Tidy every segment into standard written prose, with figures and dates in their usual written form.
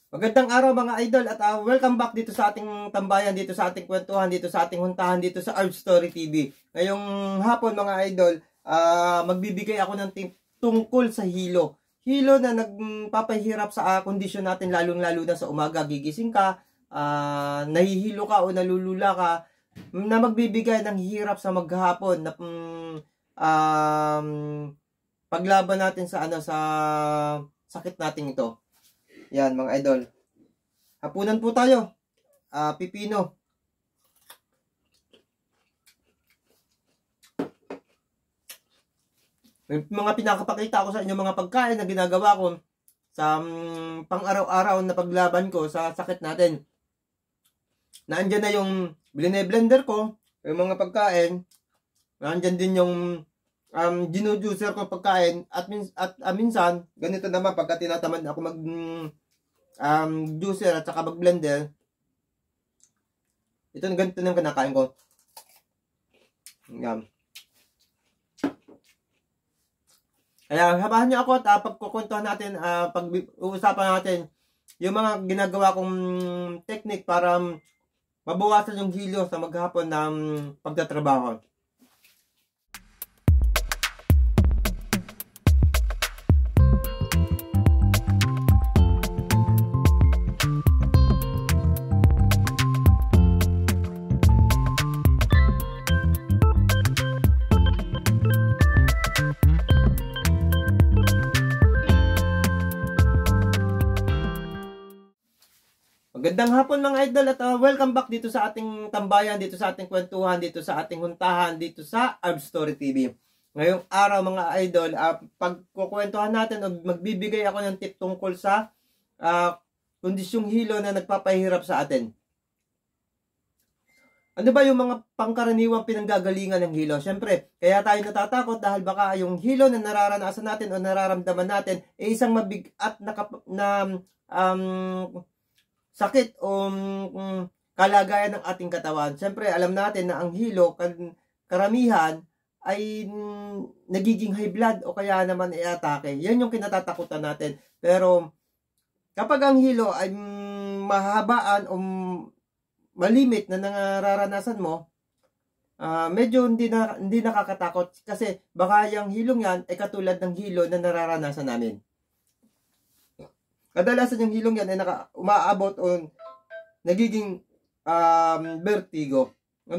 Magandang araw mga idol at welcome back dito sa ating tambayan, dito sa ating kwentuhan, dito sa ating huntahan, dito sa Arb Story TV. Ngayong hapon mga idol, magbibigay ako ng tip tungkol sa hilo. Hilo na nagpapahirap sa kondisyon natin, lalong-lalo na sa umaga. Gigising ka, nahihilo ka o nalulula ka, na magbibigay ng hirap sa maghapon na paglaban natin sa sa sakit natin ito. Yan mga idol. Hapunan po tayo. Pipino. May mga pinakapakita ko sa inyo mga pagkain na ginagawa ko sa pang-araw-araw na paglaban ko sa sakit natin. Naandyan na yung blender ko, yung mga pagkain. Naandyan din yung ginujuicer ko pagkain at minsan ganito naman pagka tinatamad ako mag juicer at saka mag blender, ito ganito nang kinakain ko. Yan. Kaya habahan niyo ako at pagkukwentuhan natin, pag-uusapan natin yung mga ginagawa kong technique para mabawasan yung hilo sa maghapon ng pagtatrabaho. Magandang hapon mga idol at welcome back dito sa ating tambayan, dito sa ating kwentuhan, dito sa ating huntahan, dito sa Arb Story TV. Ngayong araw mga idol, pagkukwentuhan natin o magbibigay ako ng tip tungkol sa kondisyong hilo na nagpapahirap sa atin. Ano ba yung mga pangkaraniwang pinanggagalingan ng hilo? Siyempre, kaya tayo natatakot dahil baka yung hilo na nararanasan natin o nararamdaman natin ay isang mabigat na sakit o kalagayan ng ating katawan. Siyempre, alam natin na ang hilo, karamihan, ay nagiging high blood o kaya naman ay atake. Yan yung kinatatakutan natin. Pero, kapag ang hilo ay mahabaan o malimit na nararanasan mo, medyo hindi nakakatakot kasi baka yung hilong yan ay katulad ng hilo na nararanasan namin. Kadalasan yung hilong yan ay umaabot o nagiging vertigo.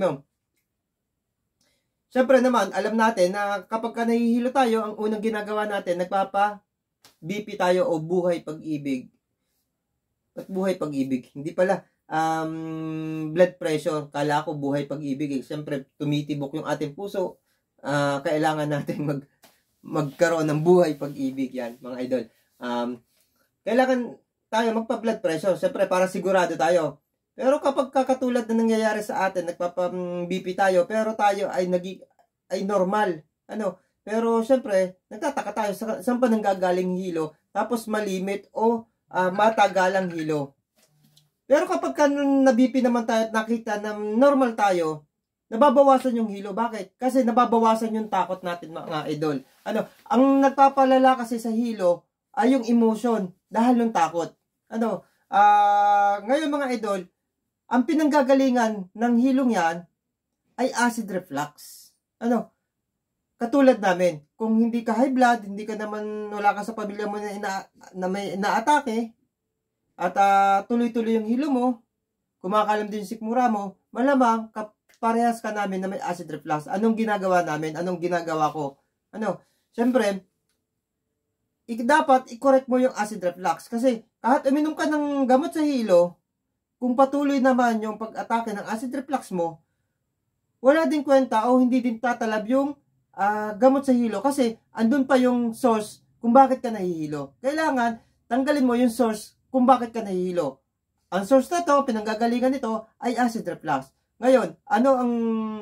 Siyempre naman, alam natin na kapag nahihilo tayo, ang unang ginagawa natin, nagpapa-BP tayo o buhay pag-ibig. At buhay pag-ibig, hindi pala blood pressure. Kala ko buhay pag-ibig. Siyempre, tumitibok yung ating puso. Kailangan natin magkaroon ng buhay pag-ibig yan, mga idol. Kailangan tayo magpa-blood pressure, siyempre para sigurado tayo. Pero kapag kakatulad na nangyayari sa atin, nagpapa-BP tayo, pero tayo ay normal. Pero siyempre, nagtataka tayo saan pa nanggagaling hilo, tapos malimit o matagalang hilo. Pero kapag na-BP naman tayo at nakita na normal tayo, nababawasan yung hilo. Bakit? Kasi nababawasan yung takot natin mga idol. Ang nagpapalala kasi sa hilo ay yung emotion dahil ng takot. Ngayon mga idol, ang pinanggagalingan ng hilong yan ay acid reflux. Katulad namin, kung hindi ka high blood, hindi ka naman, wala ka sa pamilya mo na may inaatake, at tuloy-tuloy yung hilo mo, kumakalam din yung sikmura mo, malamang parehas ka namin na may acid reflux. Anong ginagawa namin? Anong ginagawa ko? Siyempre, dapat i-correct mo yung acid reflux. Kasi kahit uminom ka ng gamot sa hilo, kung patuloy naman yung pag-atake ng acid reflux mo, wala din kwenta o hindi din tatalab yung gamot sa hilo. Kasi andun pa yung source kung bakit ka nahihilo. Kailangan tanggalin mo yung source kung bakit ka nahihilo. Ang source na to, pinanggagalingan nito, ay acid reflux. Ngayon, ano ang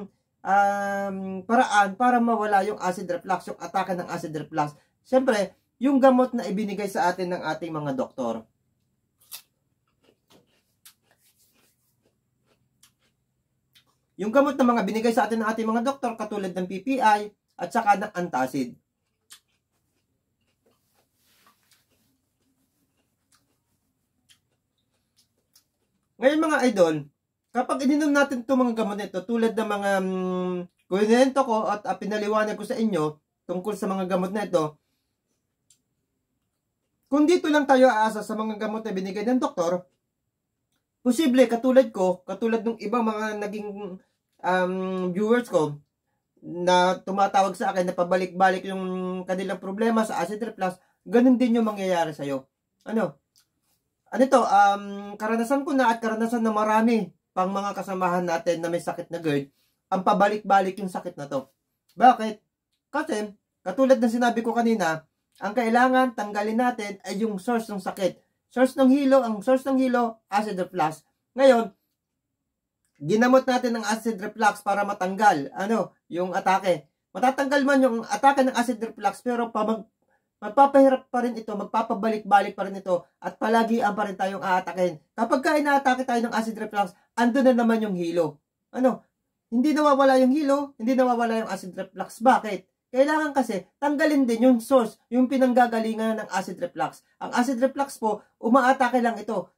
paraan para mawala yung acid reflux, yung atake ng acid reflux? Siyempre, yung gamot na ibinigay sa atin ng ating mga doktor. Yung gamot na mga binigay sa atin ng ating mga doktor, katulad ng PPI at saka ng antacid. Ngayon mga idol, kapag ininom natin itong mga gamot nito, tulad ng mga kunento ko at pinaliwanag ko sa inyo tungkol sa mga gamot na ito, kung dito lang tayo aasa sa mga gamot na binigay ng doktor, posible katulad ko, katulad ng ibang mga naging viewers ko, na tumatawag sa akin na pabalik-balik yung kanilang problema sa acid reflux, ganun din yung mangyayari sa'yo. Ano to, karanasan ko na at karanasan na marami pang mga kasamahan natin na may sakit na GERD, ang pabalik-balik yung sakit na to. Bakit? Kasi, katulad ng sinabi ko kanina, ang kailangan tanggalin natin ay yung source ng sakit. Ang source ng hilo, acid reflux. Ngayon, ginamot natin ng acid reflux para matanggal, yung atake. Matatanggal man yung atake ng acid reflux, pero magpapahirap pa rin ito, magpapabalik-balik pa rin ito, at palagi pa rin tayong aatakin. Kapag inaatake tayo ng acid reflux, ando na naman yung hilo. Hindi nawawala yung hilo, hindi nawawala yung acid reflux. Bakit? Kailangan kasi tanggalin din yung source, yung pinanggagalingan ng acid reflux. Ang acid reflux po, umaatake lang ito.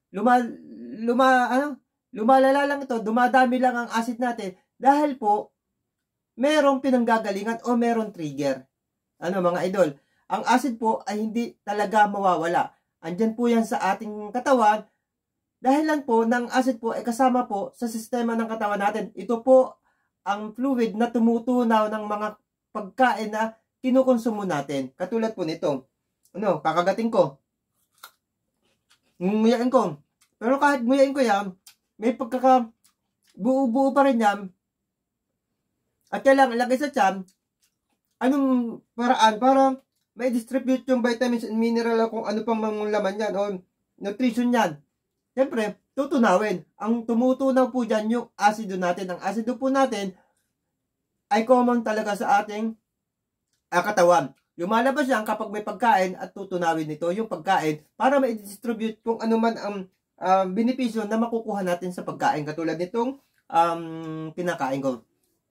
Lumalala lang ito, dumadami lang ang acid natin dahil po merong pinanggagalingan o merong trigger. Mga idol, ang acid po ay hindi talaga mawawala. Andyan po yan sa ating katawan. Dahilan po ng acid po ay kasama po sa sistema ng katawan natin. Ito po ang fluid na tumutunaw ng mga pagkain na kinukonsumo natin. Katulad po nito. Kakagating ko. Nguyain ko. Pero kahit nguyain ko yan, may buo-buo pa rin yan. At kailangan ilagay sa tiyan, anong paraan para may distribute yung vitamins and mineral kung ano pang mga laman yan o nutrition yan. Siyempre, tutunawin. Ang tumutunaw po dyan yung asido natin. Ang asido po natin ay common talaga sa ating katawan. Lumalabas yan kapag may pagkain at tutunawin nito yung pagkain para ma-distribute kung ano man ang benepisyo na makukuha natin sa pagkain. Katulad nitong pinakain ko.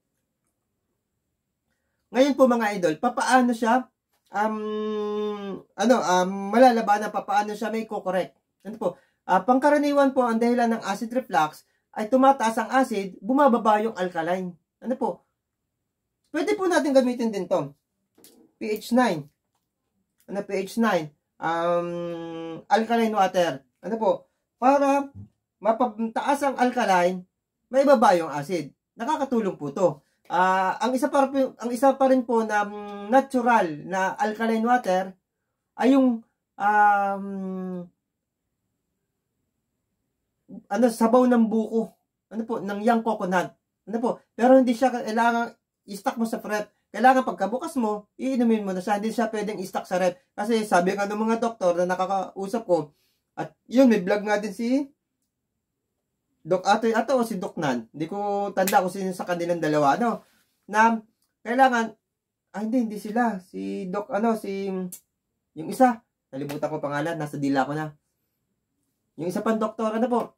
Ngayon po mga idol, papaano siya malalabanan, papaano siya may kukorek. Pangkaraniwan po ang dahilan ng acid reflux ay tumataas ang acid, bumababa yung alkaline. Pwede po natin gamitin din to. pH 9. pH 9. Alkaline water. Para mapataas ang alkaline, may baba yung acid. Nakakatulong po to. Ang isa pa rin po na natural na alkaline water ay yung sabaw ng buko. Ng young coconut. Pero hindi siya kailangan i-stock mo sa rep. Kailangan pagkabukas mo, iinumin mo na siya. Hindi siya pwedeng i-stock sa rep. Kasi sabi nga ng mga doktor na nakakausap ko, at yun, may vlog nga din si Doc Atoy ato o si Doc Nan. Hindi ko tanda kung sino sa kanilang dalawa. Na kailangan, hindi sila. Si Doc, yung isa, nalimutan ko pangalan, nasa dila ko na. Yung isa pang doktor,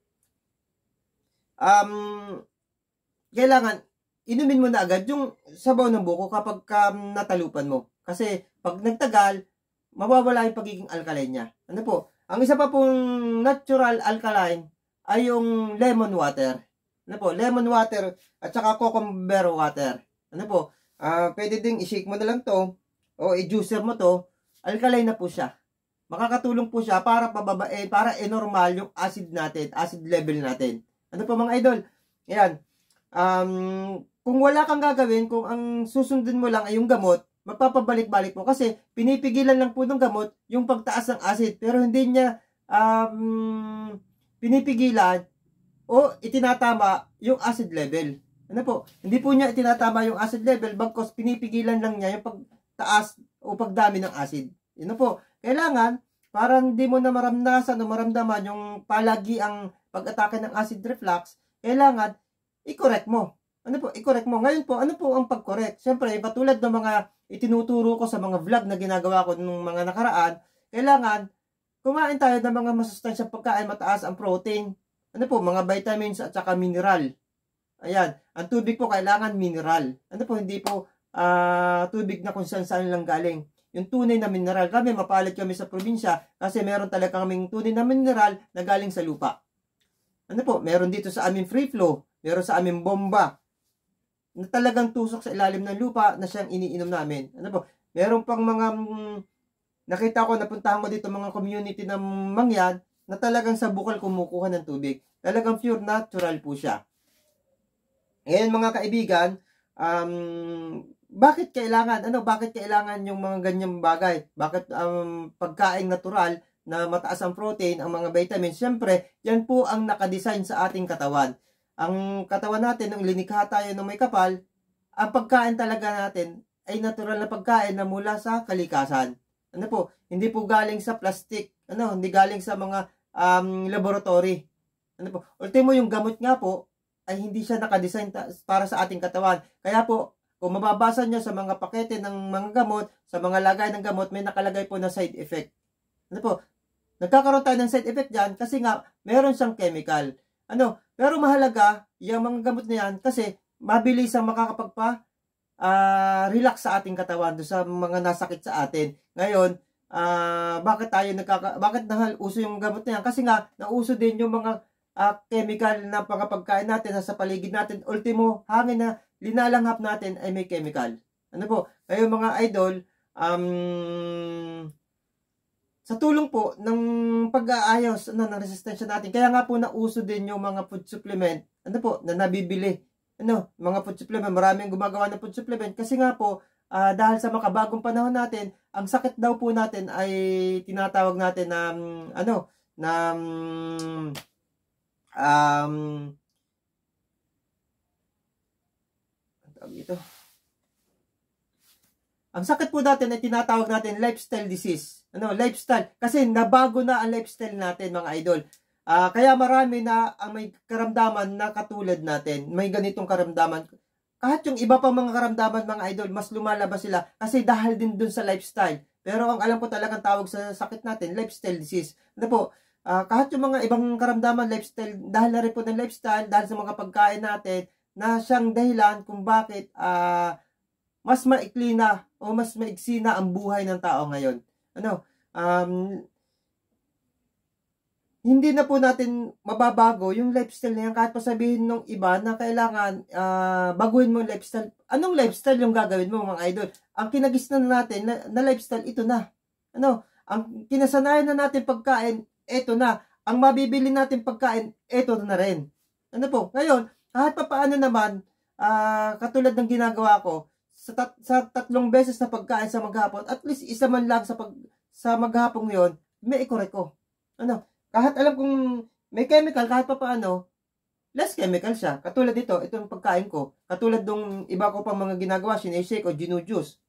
kailangan, inumin mo na agad yung sabaw ng buko kapag natalupan mo. Kasi pag nagtagal, mawawala yung pagiging alkaline niya. Ang isa pa pong natural alkaline ay yung lemon water. Lemon water at saka cucumber water. Pwede ding i-shake mo na lang to o i-juicer mo to, alkaline na po siya. Makakatulong po siya para pababain, para normal yung acid natin, acid level natin. Mga idol? Ayan. Kung wala kang gagawin, kung ang susundin mo lang ay yung gamot, magpapabalik-balik po kasi pinipigilan lang po ng gamot yung pagtaas ng acid pero hindi niya pinipigilan o itinatama yung acid level. Hindi po niya itinatama yung acid level bagkos pinipigilan lang niya yung pagtaas o pagdami ng acid. Kailangan para hindi mo na maramdaman o maramdaman yung palagi ang pag-atake ng acid reflux, kailangan i-correct mo. I-correct mo. Ngayon po, ano po ang pag-correct? Siyempre, katulad ng mga itinuturo ko sa mga vlog na ginagawa ko nung mga nakaraan, kailangan kumain tayo ng mga masustansyang pagkain, mataas ang protein. Mga vitamins at saka mineral. Ayan. Ang tubig po kailangan mineral. Hindi po tubig na kung saan lang galing. Yung tunay na mineral. Kami, mapalit kami sa probinsya kasi meron talaga kaming tunay na mineral na galing sa lupa. Ano po, meron dito sa aming free flow, meron sa aming bomba, na talagang tusok sa ilalim ng lupa na siyang iniinom namin. Ano po, meron pang mga, nakita ko, napuntahan ko dito mga community ng mangyan, na talagang sa bukal kumukuha ng tubig. Talagang pure natural po siya. Ngayon mga kaibigan, bakit kailangan yung mga ganyang bagay? Bakit pagkaing natural na mataas ang protein, ang mga vitamins, syempre, yan po ang nakadesign sa ating katawan. Ang katawan natin, nung linikha tayo ng may kapal, ang pagkain talaga natin ay natural na pagkain na mula sa kalikasan. Ano po, hindi po galing sa plastic, hindi galing sa mga laboratory. Ano po, ultimo yung gamot nga po, ay hindi siya nakadesign para sa ating katawan. Kaya po, kung mababasa nyo sa mga pakete ng mga gamot, sa mga lagay ng gamot, may nakalagay po na side effect. Ano po, nagkakaroon tayo ng side effect dyan kasi nga, meron siyang chemical. Pero mahalaga, yung mga gamot na yan, kasi mabilis ang relax sa ating katawan doon sa mga nasakit sa atin. Ngayon, bakit uso yung gamot na yan? Kasi nga, nauso din yung mga chemical na pagkain natin sa paligid natin. Ultimo, hangin na linalanghap natin ay may chemical. Ano po? Ngayon mga idol, sa tulong po ng pag-aayos ng resistensya natin, kaya nga po nauso din yung mga food supplement, na nabibili. Mga food supplement, maraming gumagawa ng food supplement kasi nga po, dahil sa makabagong panahon natin, ang sakit daw po natin ay tinatawag natin na ito. Ang sakit po natin ay tinatawag natin lifestyle disease. Lifestyle. Kasi nabago na ang lifestyle natin, mga idol. Kaya marami na ang may karamdaman na katulad natin. May ganitong karamdaman. Kahit yung iba pang mga karamdaman, mga idol, mas lumalabas sila. Kasi dahil din dun sa lifestyle. Pero ang alam ko talagang tawag sa sakit natin, lifestyle disease. Kahit yung mga ibang karamdaman, lifestyle, dahil na rin po ng lifestyle, dahil sa mga pagkain natin, na siyang dahilan kung bakit mas maikli na o mas maiksi na ang buhay ng tao ngayon. Hindi na po natin mababago yung lifestyle na yan kahit pa sabihin nung iba na kailangan baguhin mo yung lifestyle. Anong lifestyle yung gagawin mo, mga idol? Ang kinagisnan natin na lifestyle, ito na. Ang kinasanayan na natin pagkain, ito na. Ang mabibili natin pagkain, ito na rin. Ngayon, kahit pa paano naman, katulad ng ginagawa ko, sa 3 beses na pagkain sa maghapon, at least isa man lang sa maghapong yon, may i-correct ko. Kahit alam kong may chemical, kahit pa paano, less chemical siya. Katulad dito, itong pagkain ko. Katulad ng iba ko pang mga ginagawa, sinashake o ginujuice.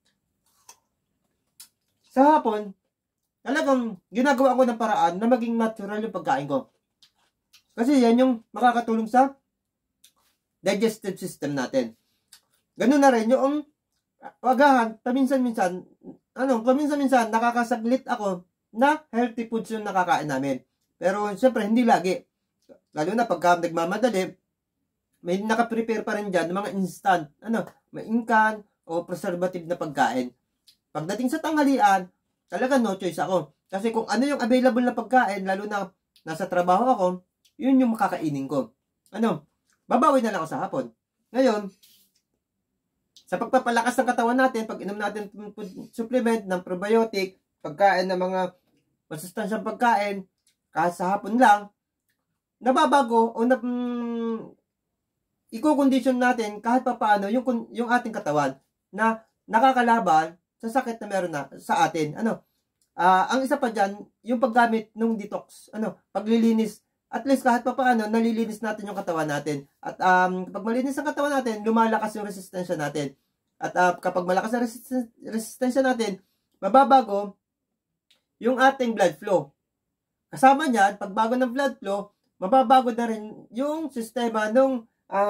Sa hapon, talagang ginagawa ko ng paraan na maging natural yung pagkain ko. Kasi yan yung makakatulong sa digestive system natin. Ganun na rin yung agahan, paminsan-minsan nakakasaglit ako na healthy foods yung nakakain namin. Pero siyempre hindi lagi. Lalo na pagka nagmamadali, may nakaprepare pa rin dyan ng mga instant, may inkan o preservative na pagkain. Pagdating sa tanghalian, talaga no choice ako. Kasi kung ano yung available na pagkain, lalo na nasa trabaho ako, yun yung makakainin ko. Babawi na lang ako sa hapon. Ngayon, sa pagpapalakas ng katawan natin, pag inom natin supplement ng probiotic, pagkain ng mga masustansyang pagkain, kahit sa hapon lang, nababago o i-condition natin kahit pa paano yung ating katawan na nakakalaban sa sakit na meron na sa atin. Ang isa pa dyan, yung paggamit ng detox, paglilinis, at least kahit pa paano, nalilinis natin yung katawan natin. At kapag malinis ang katawan natin, lumalakas yung resistensya natin. At kapag malakas ang resistensya natin, mababago yung ating blood flow. Kasama niyan, pagbago ng blood flow, mababago na rin yung sistema ng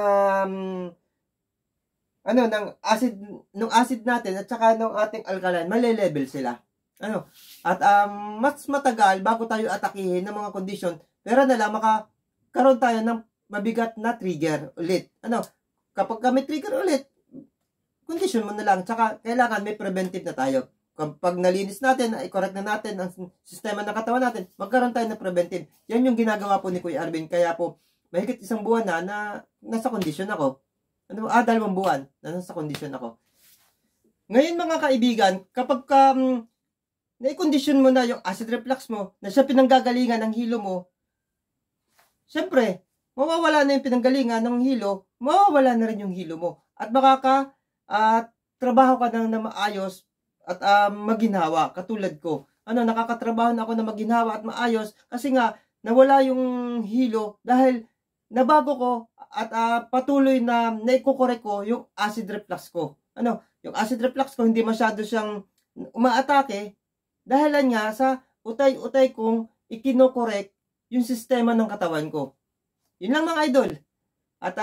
acid natin at saka ng ating alkaline, male-level sila. At mas matagal bago tayo atakihin ng mga kondisyon, pero na lang makakaroon tayo ng mabigat na trigger ulit. Kapag may trigger ulit, condition mo na lang. Tsaka kailangan may preventive na tayo. Kapag nalinis natin, i-correct na natin ang sistema ng katawan natin, magkaroon tayo ng preventive. Yan yung ginagawa po ni Kuya Arvin. Kaya po, mahigit 1 buwan na nasa kondisyon ako. 2 buwan na nasa kondisyon ako. Ngayon mga kaibigan, kapag naikondisyon mo na yung acid reflux mo, na siya pinanggagalingan ng hilo mo, syempre, mawawala na yung pinanggalingan ng hilo, mawawala na rin yung hilo mo. At trabaho ka na maayos at maginhawa, katulad ko. Nakakatrabaho na ako na maginhawa at maayos kasi nga, nawala yung hilo dahil nabago ko at patuloy na naikukorek ko yung acid reflux ko. Yung acid reflux ko hindi masyado siyang umaatake dahil nga sa utay-utay kong ikinokorek yung sistema ng katawan ko. Yun lang mga idol. At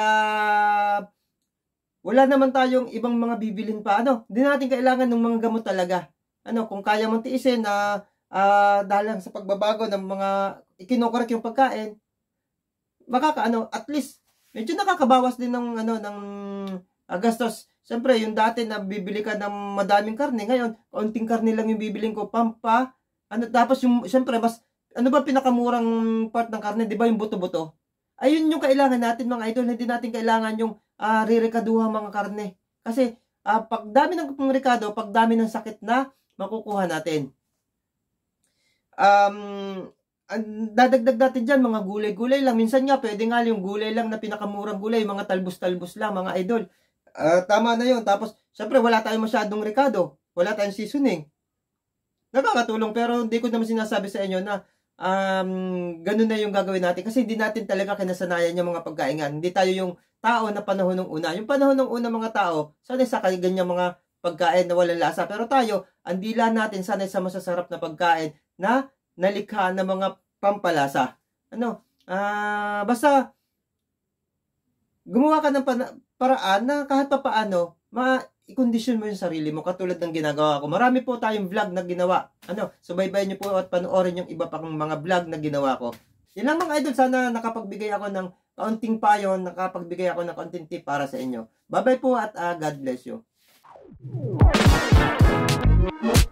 wala naman tayong ibang mga bibilin pa. Hindi natin kailangan ng mga gamot talaga. Kung kaya mong tiisin na dahil lang sa pagbabago ng mga ikinokorek yung pagkain, at least medyo nakakabawas din ng gastos. Siyempre, yung dati na bibili ka ng madaming karne, ngayon kaunting karne lang yung bibiling ko, tapos yung siyempre mas pinakamurang part ng karne, 'di ba, yung buto-buto? Ayun yung kailangan natin mga idol, hindi natin kailangan yung rirekaduhang mga karne. Kasi pag dami ng rekado, pag dami ng sakit na makukuha natin. Dadagdag natin dyan, mga gulay-gulay lang. Minsan nga, pwede nga yung gulay lang na pinakamurang gulay, mga talbos-talbos lang, mga idol. Tama na yun. Tapos, syempre, wala tayong masyadong rekado. Wala tayong seasoning. Nakakatulong, pero hindi ko naman sinasabi sa inyo na ganun na yung gagawin natin. Kasi hindi natin talaga kinasanayan yung mga pagkaingan. Hindi tayo yung tao na panahon ng una. Yung panahon ng una mga tao, sanay sa ganyan mga pagkain na walang lasa. Pero tayo, ang dila natin sanay sa masasarap na pagkain na nalikha ng mga pampalasa. Basta gumawa ka ng paraan na kahit papaano i-condition mo yung sarili mo katulad ng ginagawa ko. Marami po tayong vlog na ginawa. Subaybayan niyo po at panoorin yung iba pang mga vlog na ginawa ko. Yan lang mga idol, sana nakapagbigay ako ng kaunting payo, nakapagbigay ako ng kaunting tip para sa inyo. Bye-bye po at God bless you.